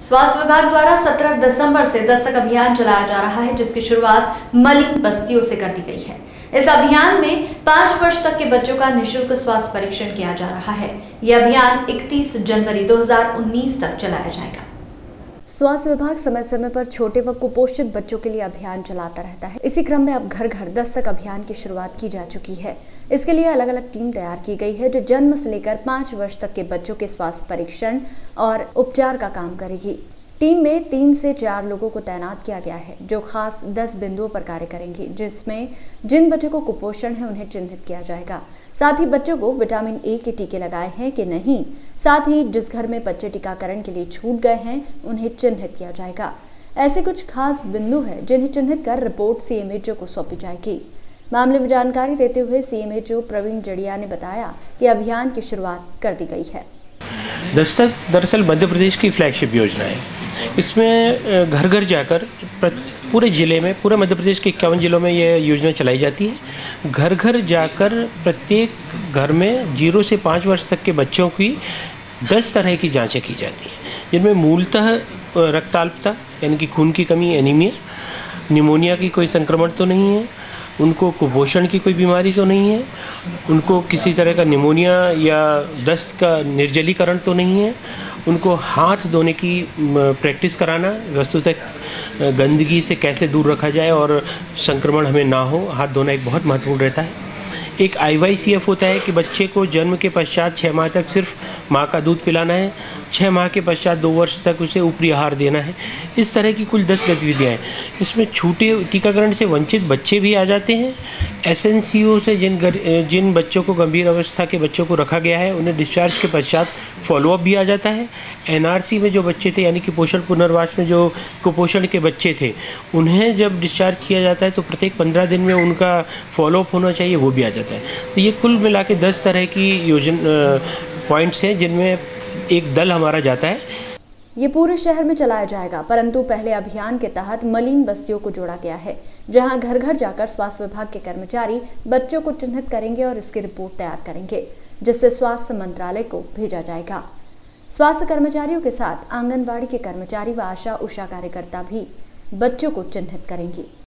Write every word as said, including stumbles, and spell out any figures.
स्वास्थ्य विभाग द्वारा सत्रह दिसंबर से दस्तक अभियान चलाया जा रहा है, जिसकी शुरुआत मलिन बस्तियों से कर दी गई है। इस अभियान में पाँच वर्ष तक के बच्चों का निःशुल्क स्वास्थ्य परीक्षण किया जा रहा है। यह अभियान इकतीस जनवरी दो हज़ार उन्नीस तक चलाया जाएगा। स्वास्थ्य विभाग समय समय पर छोटे व कुपोषित बच्चों के लिए अभियान चलाता रहता है। इसी क्रम में अब घर घर दस्तक अभियान की शुरुआत की जा चुकी है। इसके लिए अलग अलग टीम तैयार की गई है, जो जन्म से लेकर पाँच वर्ष तक के बच्चों के स्वास्थ्य परीक्षण और उपचार का काम करेगी। टीम में तीन से चार लोगों को तैनात किया गया है, जो खास दस बिंदुओं पर कार्य करेंगे, जिसमें जिन बच्चों को कुपोषण है उन्हें चिन्हित किया जाएगा। साथ ही बच्चों को विटामिन ए के टीके लगाए हैं कि नहीं, साथ ही जिस घर में बच्चे टीकाकरण के लिए छूट गए हैं उन्हें चिन्हित किया जाएगा। ऐसे कुछ खास बिंदु हैं जिन्हें चिन्हित कर रिपोर्ट सीएमएचओ को सौंपी जाएगी। मामले में जानकारी देते हुए सीएमएचओ प्रवीण जड़िया ने बताया कि अभियान की शुरुआत कर दी गई है। दस्तक दरअसल मध्य प्रदेश की फ्लैगशिप योजना है। इसमें घर घर जाकर पूरे ज़िले में, पूरे मध्य प्रदेश के इक्यावन जिलों में यह योजना चलाई जाती है। घर घर जाकर प्रत्येक घर में जीरो से पाँच वर्ष तक के बच्चों की दस तरह की जांचें की जाती हैं, जिनमें मूलतः रक्ताल्पता यानी कि खून की कमी, एनीमिया, निमोनिया की कोई संक्रमण तो नहीं है, उनको कुपोषण की कोई बीमारी तो नहीं है, उनको किसी तरह का निमोनिया या दस्त का निर्जलीकरण तो नहीं है, उनको हाथ धोने की प्रैक्टिस कराना, वस्तुतः गंदगी से कैसे दूर रखा जाए और संक्रमण हमें ना हो, हाथ धोना एक बहुत महत्वपूर्ण रहता है। एक आई वाई सी एफ होता है कि बच्चे को जन्म के पश्चात छः माह तक सिर्फ माँ का दूध पिलाना है, छः माह के पश्चात दो वर्ष तक उसे ऊपरी आहार देना है। इस तरह की कुल दस गतिविधियाँ हैं। इसमें छूटे टीकाकरण से वंचित बच्चे भी आ जाते हैं। एस एन सी ओ से जिन जिन बच्चों को गंभीर अवस्था के बच्चों को रखा गया है उन्हें डिस्चार्ज के पश्चात फॉलोअप भी आ जाता है। एन आर सी में जो बच्चे थे यानी कि पोषण पुनर्वास में जो कुपोषण के बच्चे थे उन्हें जब डिस्चार्ज किया जाता है तो प्रत्येक पंद्रह दिन में उनका फॉलोअप होना चाहिए, वो भी आ जाता है। तो ये कुल मिला के दस तरह की योजना पॉइंट्स हैं जिनमें एक दल हमारा जाता है। ये पूरे शहर में चलाया जाएगा, परंतु पहले अभियान के तहत मलिन बस्तियों को जोड़ा गया है, जहां घर घर जाकर स्वास्थ्य विभाग के कर्मचारी बच्चों को चिन्हित करेंगे और इसकी रिपोर्ट तैयार करेंगे, जिससे स्वास्थ्य मंत्रालय को भेजा जाएगा। स्वास्थ्य कर्मचारियों के साथ आंगनबाड़ी के कर्मचारी व आशा उषा कार्यकर्ता भी बच्चों को चिन्हित करेंगी।